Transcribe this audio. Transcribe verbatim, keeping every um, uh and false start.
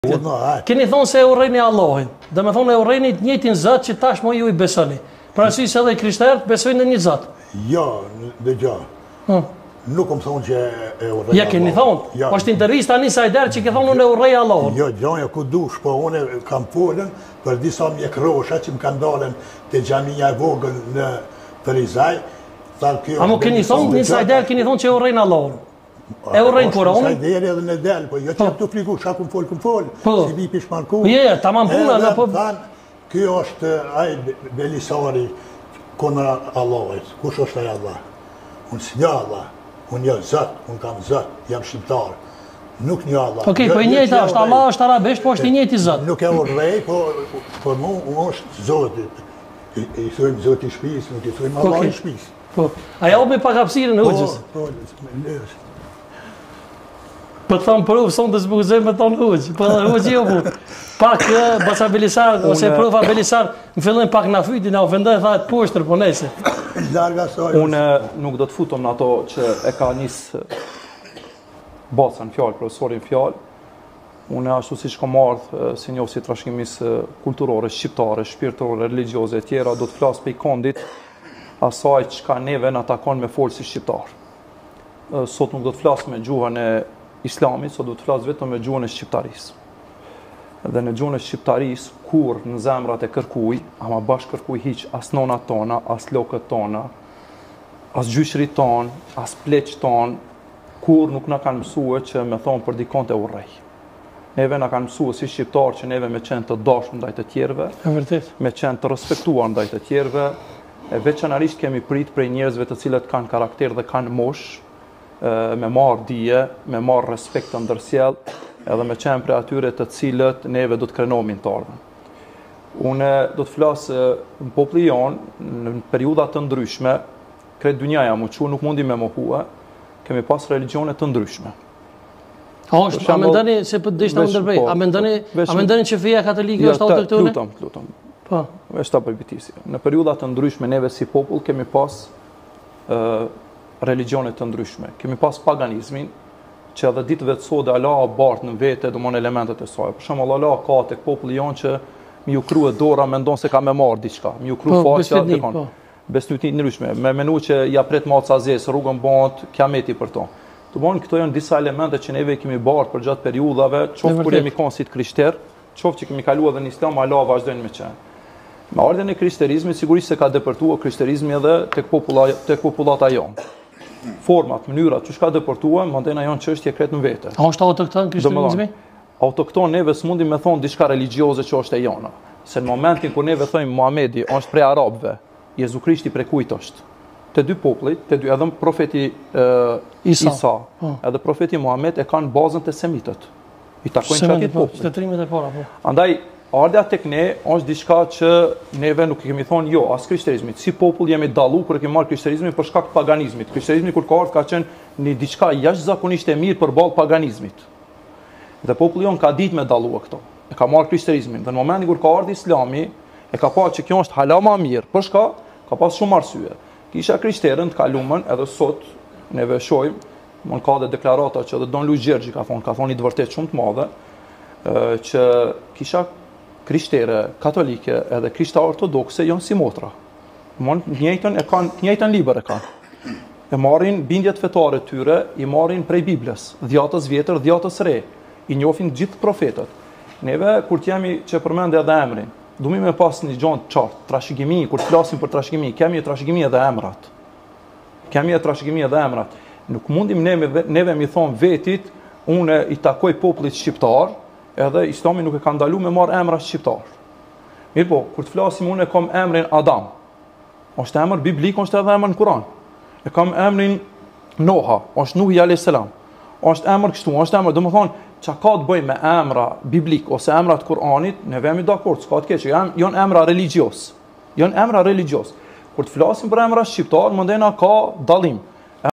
Keni thonë se e urrejni Allahin, dhe me thonë e urrejni të njëjtin Zot që tashmë ju i besoni. Pra si se edhe krishterët besojnë në një Zot. Jo, dëgjoj. Hmm. Nuk më thonë që e urrej. Ja keni thonë. Ja. Po është intervista tani sa i derë që ke thonë unë e urrej Allahun. Jo, gjonja ku dush, po unë kam folën për disa mjekrosha që më kanë dalën te xhamia e vogël në Perizaj. A më keni thonë një sa i derë keni thonë që e urrejnë Allahun. E urrejnë Kur'anin? Sa i derë edhe në del, po jo që jam të frigu, shka kum fol, kum fol. Si vi pishmanku. Je, tamam puna, në po... Kjo është aj Belisari kundra Allahit. Kush është aj Allah? Unë si një Allah. Unë një Zot, unë kam Zot, jam shqiptar. Nuk një Allah. Okej, po i njëjtë është Allah, është arabisht, po është i njëjti Zot. Nuk e urrej, po për mu është Zoti. I thujmë Zoti i shtëpis, nuk i thujmë Allah i shtëpis. Po, a ja me pak hapësirën në Hoxhës? Po, po, Po të thamë prëvë, sonë të zbukëzëm me thonë Hoxhë. Po dhe Hoxhë jo mu. Pak Baca Belisar, ose prëva Belisar, më fillojnë pak në fytin, a ofendoj tha të poshtër, po nese. Unë nuk do të futom në ato që e ka njësë Baca në fjallë, profesorin fjallë. Unë ashtu si shko mardhë, si njohë si trashëgimis kulturore, shqiptare, shpirtërore, religiose e tjera, do të flasë pe i kondit asaj që ka neve në takon me folë si shqiptarë. Sot nuk do të flasë me gjuhën e Islamit, sot do të flasë vetëm me gjuhën e shqiptarisë. Dhe në gjuhën e shqiptarisë, kur në zemrat e kërkuj, ama bash kërkuj hiq as nonat tona, as lokët tona, as gjyshrit ton, as pleq ton, kur nuk na kanë mësue që me thonë për dikon të urrej. Neve na kanë mësue si shqiptar që neve me qenë të dashur ndaj të tjerëve, me qenë të respektuar ndaj të tjerëve, e veçanarisht kemi prit prej njerëzve të cilët kanë karakter dhe kanë mosh, me marë dije, me marë respekt të ndërsjell, edhe me qenë për atyre të cilët neve do të krenomin të ardhën. Une do të flasë në populli jonë, në periudat të ndryshme, kretë dynjaja më që nuk mundi me mohua, kemi pas religionet të ndryshme. A është, a mendani, se për dishtë të ndërbej, a mendani që feja katolike është autoktone? Lutëm, lutëm. Vesh ta përbitisi. Në periudat të ndryshme, neve si popull, kemi pas religionet të ndryshme. Kemi pas paganizmin, që edhe ditëve të sode Allah bartë në vete dhe mon elementet e saj. Për shumë Allah ka të populli jonë që mi ju kru e dora me ndonë se ka me marë diqka. Mi ju kru faqja të konë. Besnutni ndryshme. Me menu që ja pret ma ca zesë, rrugën bëndë, kiameti për to. Të bënë, këto janë disa elemente që neve kemi bartë për gjatë periudhave, qoftë kur jemi konë si të krishter, qoftë që kemi kalua dhe në islam, Allah vazhdojnë me qenë. Me ardhen e krishterizmi, sigurisht se ka depërtua krishterizmi edhe tek populata jonë. Format, mënyrat, që shka depërtua, mandena janë çështje kretë në vete. A është autokton krishterizmi? Autokton neve s'mundi me thonë diçka religjioze që është e jona. Se në momentin kur neve thojmë Muhamedi është prej arabëve, Jezu Krishti prej kujt është? Te dy popullit, te dy edhe profeti Isa, edhe profeti Muhammed e kanë bazën të semitët. I takojnë çatit popullit. Shtetërimet e para, po. Andaj ardha tek ne është diçka që neve nuk i kemi thonë jo, as krishterizmit. Si popull jemi dallu kur e kemi marrë krishterizmin për shkak të paganizmit. Krishterizmi kur ka ardhur ka qenë një diçka jashtëzakonisht e mirë përballë paganizmit. Dhe populli jon ka ditë me dallua këto. E ka marrë krishterizmin. Dhe në momentin kur ka ardhur Islami, e ka parë që kjo është hala më mirë. Për shka ka pas shumë arsye. Kisha krishterën të kalumën, edhe sot neve shohim, mon ka dhe deklarata që edhe Don Luiz Gjergji ka thonë, ka thonë i të vërtet shumë të madhe, që kisha krishtere, katolike edhe krishta ortodokse janë si motra. Mon njëjtën e kanë, njëjtën liber e kanë. E marrin bindjet fetare tyre, i marrin prej Biblës, dhjatës vjetër, dhjatës re, i njohin gjithë profetët. Neve kur t'jemi që përmende edhe emrin, dumi me pas një gjonë të qartë, trashëgimi, kur t'flasim për trashëgimi, kemi e trashëgimi edhe emrat. Kemi e trashëgimi edhe emrat. Nuk mundim neve, neve mi thonë vetit, unë i takoj popullit shqiptar, edhe Islami nuk e ka ndalu me marë emra shqiptar. Mirë po, kur të flasim unë e kam emrin Adam. Është emër biblik, është edhe emër në Kur'an. E kam emrin Noha, është Nuhi alayhis salam. Është emër kështu, është emër, do më thonë, që ka të bëj me emra biblik ose emrat Kur'anit, ne vemi dakord, s'ka të keqë, janë emra religios. Janë emra religios. Kur të flasim për emra shqiptar, mëndena ka dalim.